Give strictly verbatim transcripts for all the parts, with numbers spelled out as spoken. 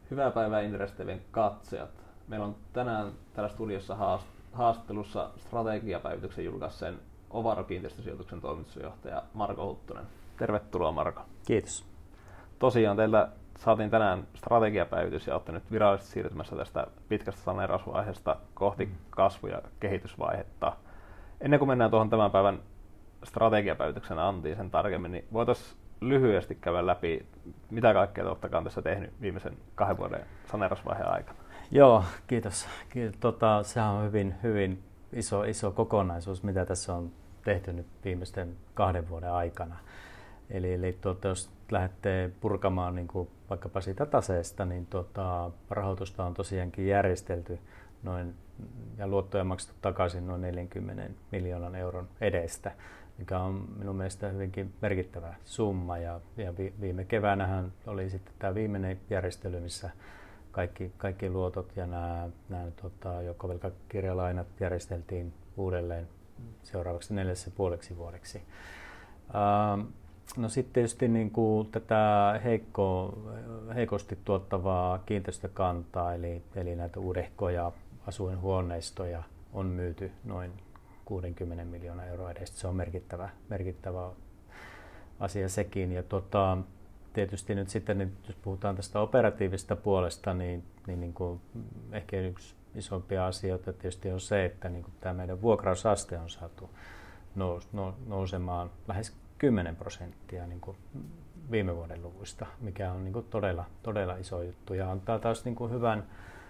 Hyvää päivää Inderes T V:n katsojat. Meillä on tänään täällä studiossa haastattelussa strategiapäivityksen julkaisseen Ovaro kiinteistösijoituksen toimitusjohtaja Marko Huttunen. Tervetuloa Marko. Kiitos. Tosiaan teiltä saatiin tänään strategiapäivitys ja olette nyt virallisesti siirtymässä tästä pitkästä saneerausvaiheesta kohti mm. kasvu- ja kehitysvaihetta. Ennen kuin mennään tuohon tämän päivän strategiapäivityksen antiin sen tarkemmin, niin voitaisiin lyhyesti käydä läpi, mitä kaikkea te olette tässä tehnyt viimeisen kahden vuoden saneerausvaiheen aikana. Joo, kiitos. kiitos. Tota, sehän on hyvin, hyvin iso, iso kokonaisuus, mitä tässä on tehty nyt viimeisten kahden vuoden aikana. Eli, eli tuota, jos lähdette purkamaan niin kuin vaikkapa siitä taseesta, niin tuota, rahoitusta on tosiaankin järjestelty noin, ja luottoja maksettu takaisin noin neljänkymmenen miljoonan euron edestä, mikä on minun mielestä hyvinkin merkittävä summa. Ja, ja viime keväänähän oli sitten tämä viimeinen järjestely, missä kaikki, kaikki luotot ja nämä, nämä tota, joukkovelkakirjalainat järjesteltiin uudelleen seuraavaksi neljässä puoleksi vuodeksi. Ähm, no sitten tietysti niin kuin tätä heikko, heikosti tuottavaa kiinteistökantaa, eli, eli näitä uudehkoja asuinhuoneistoja on myyty noin kuusikymmentä miljoonaa euroa edestä. Se on merkittävä, merkittävä asia sekin. Ja tota, tietysti nyt sitten, niin jos puhutaan tästä operatiivisesta puolesta, niin, niin, niin kuin ehkä yksi isompia asioita tietysti on se, että niin kuin tämä meidän vuokrausaste on saatu nous, nous, nousemaan lähes kymmenen prosenttia niin kuin viime vuoden luvuista, mikä on niin kuin todella, todella iso juttu ja antaa taas niin kuin hyvän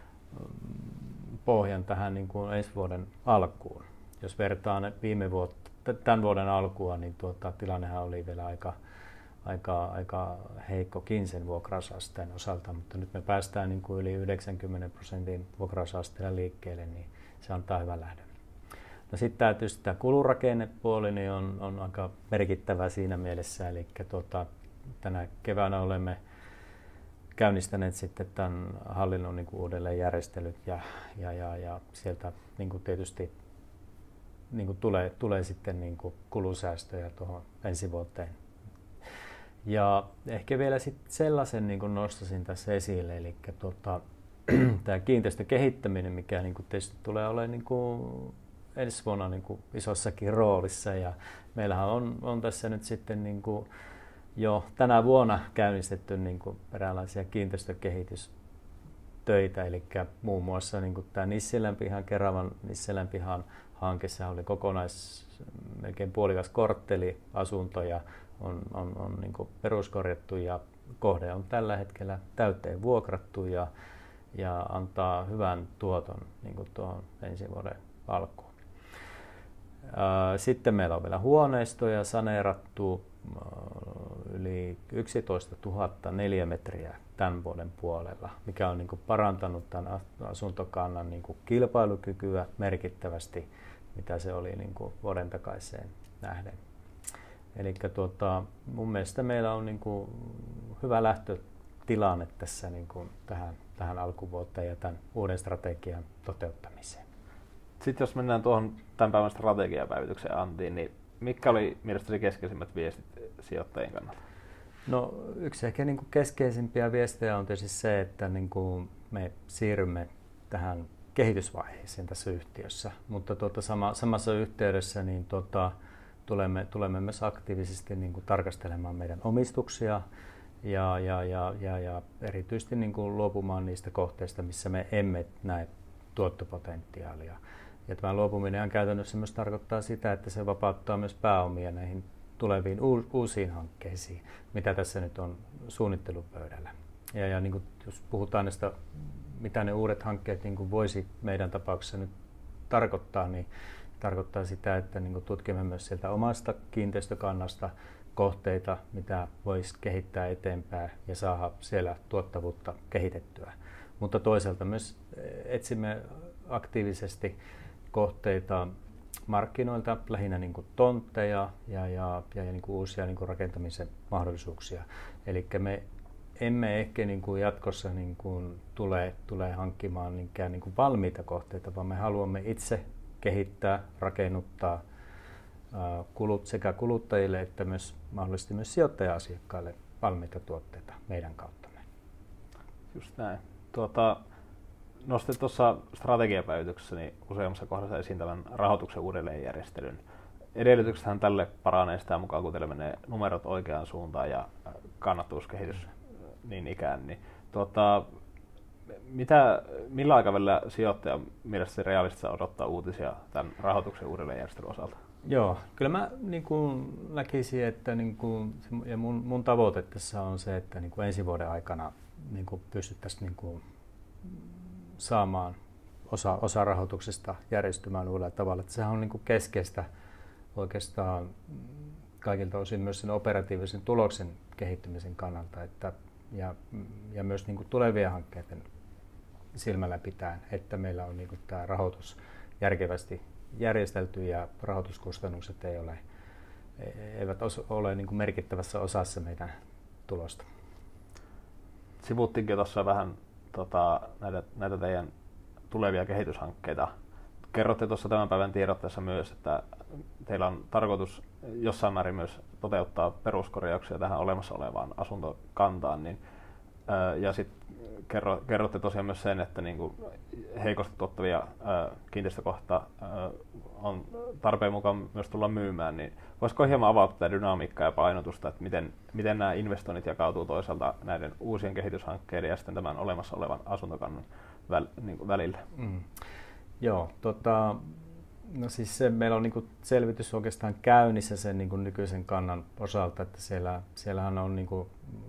pohjan tähän niin kuin ensi vuoden alkuun. Jos vertaan viime vuotta, tämän vuoden alkua, niin tuota, tilannehan oli vielä aika, aika, aika heikkokin sen vuokrausasteen osalta, mutta nyt me päästään niin kuin yli yhdeksänkymmentä prosentin vuokrausasteella liikkeelle, niin se antaa hyvän lähdön. No sitten tämä, tietysti tämä kulurakennepuoli niin on, on aika merkittävä siinä mielessä, eli tuota, tänä keväänä olemme käynnistäneet sitten tämän hallinnon niin kuin uudelleen järjestelyt ja, ja, ja, ja sieltä niin kuin tietysti niin kuin tulee, tulee sitten niin kuin kulusäästöjä tuohon ensi vuoteen. Ja ehkä vielä sitten sellaisen niin kuin nostasin tässä esille, eli tuota, tämä kiinteistökehittäminen, mikä niin kuin tietysti tulee olemaan niin kuin ensi vuonna niin kuin isossakin roolissa. Ja meillähän on, on tässä nyt sitten niin kuin jo tänä vuonna käynnistetty niin kuin eräänlaisia kiinteistökehitystöitä, eli muun muassa niin kuin tämä Nissilänpihan, Keravan Nissilänpihan hanke, se oli kokonais melkein puolikas kortteli asuntoja, on, on, on niin kuin peruskorjattu ja kohde on tällä hetkellä täyteen vuokrattu ja, ja antaa hyvän tuoton niin kuin tuohon ensi vuoden alkuun. Sitten meillä on vielä huoneistoja saneerattu yli yksitoista tuhatta neliömetriä tämän vuoden puolella, mikä on niin kuin parantanut tämän asuntokannan niin kuin kilpailukykyä merkittävästi, mitä se oli niin kuin vuoden takaiseen nähden. Eli tuota, mun mielestä meillä on niin kuin hyvä lähtötilanne tässä niin kuin tähän, tähän alkuvuoteen ja tämän uuden strategian toteuttamiseen. Sitten jos mennään tuohon tämän päivän strategiapäivityksen antiin, niin mitkä oli mielestäsi keskeisimmät viestit sijoittajien kannalta? No, yksi ehkä niin kuin keskeisimpiä viestejä on tietysti se, että niin kuin me siirrymme tähän kehitysvaiheeseen tässä yhtiössä, mutta tuota sama, samassa yhteydessä niin tuota, tulemme, tulemme myös aktiivisesti niin kuin tarkastelemaan meidän omistuksia ja, ja, ja, ja, ja erityisesti niin kuin luopumaan niistä kohteista, missä me emme näe tuottopotentiaalia. Ja tämä luopuminen käytännössä myös tarkoittaa sitä, että se vapauttaa myös pääomia näihin tuleviin uusiin hankkeisiin, mitä tässä nyt on suunnittelupöydällä. Ja, ja niin kuin, jos puhutaan näistä, mitä ne uudet hankkeet niin kuin voisi meidän tapauksessa nyt tarkoittaa, niin tarkoittaa sitä, että niin kuin tutkimme myös sieltä omasta kiinteistökannasta kohteita, mitä voisi kehittää eteenpäin ja saada siellä tuottavuutta kehitettyä. Mutta toisaalta myös etsimme aktiivisesti kohteita markkinoilta, lähinnä niin kuin tontteja ja, ja, ja niin kuin uusia niin kuin rakentamisen mahdollisuuksia. Eli me emme ehkä niin kuin jatkossa niin kuin tule, tule hankkimaan niinkään niin kuin valmiita kohteita, vaan me haluamme itse kehittää, rakennuttaa kulut sekä kuluttajille että myös mahdollisesti myös sijoittaja-asiakkaille valmiita tuotteita meidän kauttamme. Just näin. Tuota, nostit tuossa strategiapäivityksessä niin useammassa kohdassa esiin tämän rahoituksen uudelleenjärjestelyn. Edellytyksethän tälle paranee sitä mukaan, kun teille menee numerot oikeaan suuntaan ja kannattavuuskehitys niin ikään. Niin, tuota, mitä, millä aikavälillä sijoittajan mielestäsi realistista odottaa uutisia tämän rahoituksen uudelleenjärjestelyn osalta? Joo, kyllä mä niin kuin näkisin, että niin kuin, ja mun, mun tavoite tässä on se, että niin kuin ensi vuoden aikana niin kuin pystyttäisiin niin kuin saamaan osa, osa rahoituksesta järjestymään uudella tavalla. Että sehän on niin kuin keskeistä oikeastaan kaikilta osin myös sen operatiivisen tuloksen kehittymisen kannalta että, ja, ja myös niin kuin tulevien hankkeiden silmällä pitäen, että meillä on niin kuin tämä rahoitus järkevästi järjestelty ja rahoituskustannukset ei ole, eivät ole niin kuin merkittävässä osassa meidän tulosta. Sivuttiinkin tuossa vähän tota, näitä, näitä teidän tulevia kehityshankkeita. Kerrotte tuossa tämän päivän tiedotteessa myös, että teillä on tarkoitus jossain määrin myös toteuttaa peruskorjauksia tähän olemassa olevaan asuntokantaan. Niin, ja sitten kerro, kerrotte tosiaan myös sen, että niinku heikosti tuottavia kiinteistökohtia on tarpeen mukaan myös tulla myymään. Niin voisiko hieman avata tätä dynamiikkaa ja painotusta, että miten, miten nämä investoinnit jakautuu toisaalta näiden uusien kehityshankkeiden ja sitten tämän olemassa olevan asuntokannan väl, niin välillä? Mm. Joo, tota, no siis se, meillä on niinku selvitys oikeastaan käynnissä sen niinku nykyisen kannan osalta, että siellä, siellähän on niinku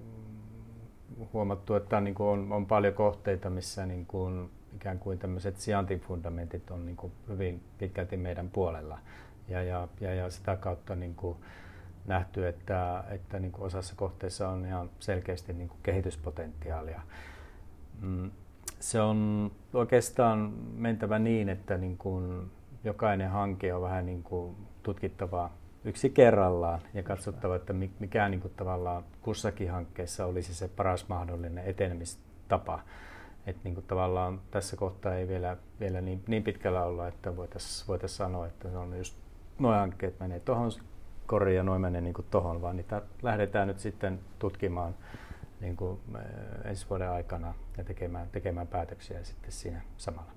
huomattu, että niinku on, on paljon kohteita, missä niinku ikään kuin tämmöiset sijaintifundamentit on niinku hyvin pitkälti meidän puolella ja, ja, ja, ja sitä kautta niinku nähty, että, että niinku osassa kohteissa on ihan selkeästi niinku kehityspotentiaalia. Mm. Se on oikeastaan mentävä niin, että niin kuin jokainen hanke on vähän niin kuin tutkittava yksi kerrallaan ja katsottava, että mikä niin kuin tavallaan kussakin hankkeessa olisi se paras mahdollinen etenemistapa. Että niin kuin tavallaan tässä kohtaa ei vielä, vielä niin, niin pitkällä olla, että voitaisiin voitais sanoa, että se on just nuo hankkeet menee tuohon koriin ja nuo menee niin kuin tuohon, vaan niitä lähdetään nyt sitten tutkimaan niin kuin ensi vuoden aikana ja tekemään, tekemään päätöksiä sitten siinä samalla.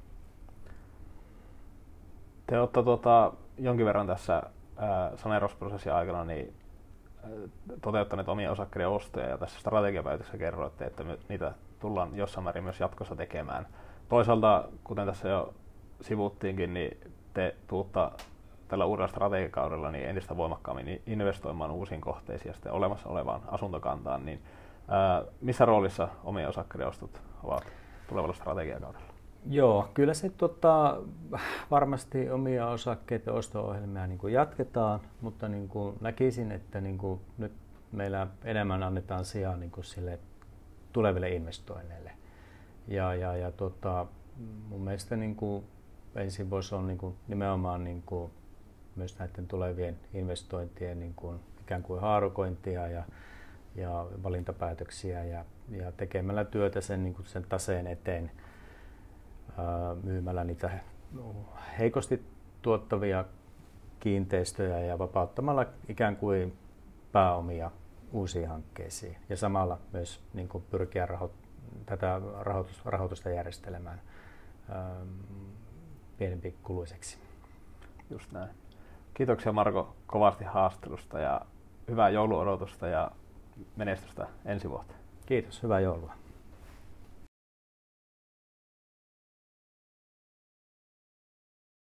Te olette tuota, jonkin verran tässä saneerausprosessin aikana niin, toteuttaneet omia osakkeiden ostoja ja tässä strategiapäivityksessä kerroitte, että niitä tullaan jossain määrin myös jatkossa tekemään. Toisaalta, kuten tässä jo sivuttiinkin, niin te tuutta tällä uudella strategiakaudella niin entistä voimakkaammin investoimaan uusiin kohteisiin ja sitten olemassa olevaan asuntokantaan. Niin Ää, missä roolissa omien osakkeiden ostot ovat tulevalla strategiakaudella? Joo, kyllä se tota, varmasti omia osakkeiden osto-ohjelmia niin kuin jatketaan, mutta niin kuin näkisin, että niin kuin nyt meillä enemmän annetaan sijaa niin kuin sille tuleville investoinneille. Ja, ja, ja tota, mun mielestä niin kuin ensin voisi olla niin kuin nimenomaan niin kuin myös näiden tulevien investointien niin kuin ikään kuin haarukointia ja ja valintapäätöksiä ja, ja tekemällä työtä sen, niin kuin sen taseen eteen, ää, myymällä niitä heikosti tuottavia kiinteistöjä ja vapauttamalla ikään kuin pääomia uusiin hankkeisiin ja samalla myös niin kuin pyrkiä raho- tätä rahoitus, rahoitusta järjestelemään ää, pienempi kuluiseksi. Just näin. Kiitoksia Marko kovasti haastattelusta ja hyvää jouluodotusta ja menestystä ensi vuotta. Kiitos, hyvää joulua.